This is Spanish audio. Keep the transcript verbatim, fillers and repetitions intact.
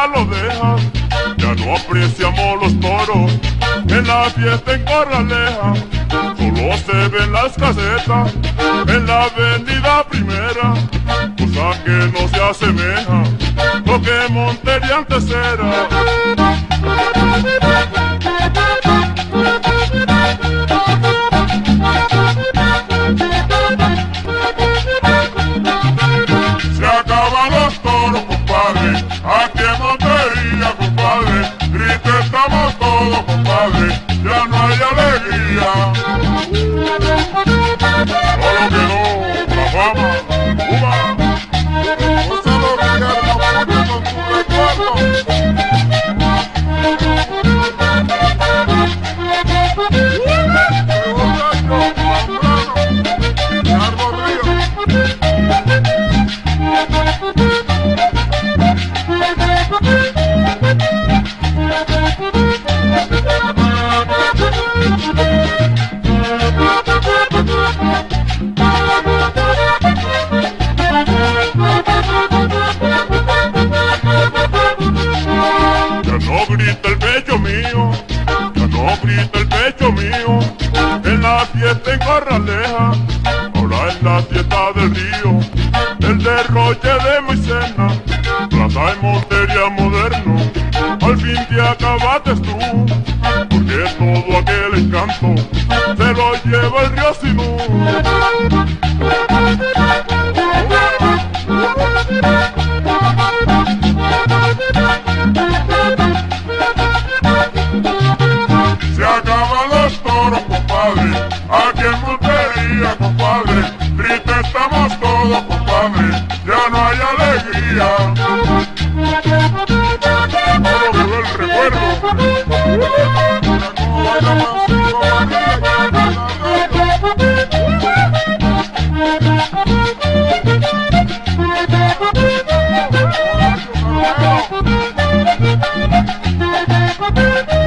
ya lo dejas. Ya no apreciamos los toros en la fiesta en Corraleja. Solo se ven las casetas en la avenida Primera, cosa que no se asemeja lo que Montería antes era. Se acaban los toros, compadre, aquí en Montería, compadre. Tristes estamos todos, compadre, ya no hay alegría. Solo quedó la fama, Cuba. Gonzalo Guillermo, porque con tu recuerdo. Grita el pecho mío, ya no grita el pecho mío, en la fiesta en Corraleja, ahora en la fiesta del río, el derroche de Maicena, plaza en Montería moderno, al fin te acabaste tú, porque todo aquel encanto se lo lleva el río Sinú. Se acaban los toros, compadre, aquí en Montería, compadre. Triste estamos todos, compadre, ya no hay alegría. Solo quedó el recuerdo. Thank you.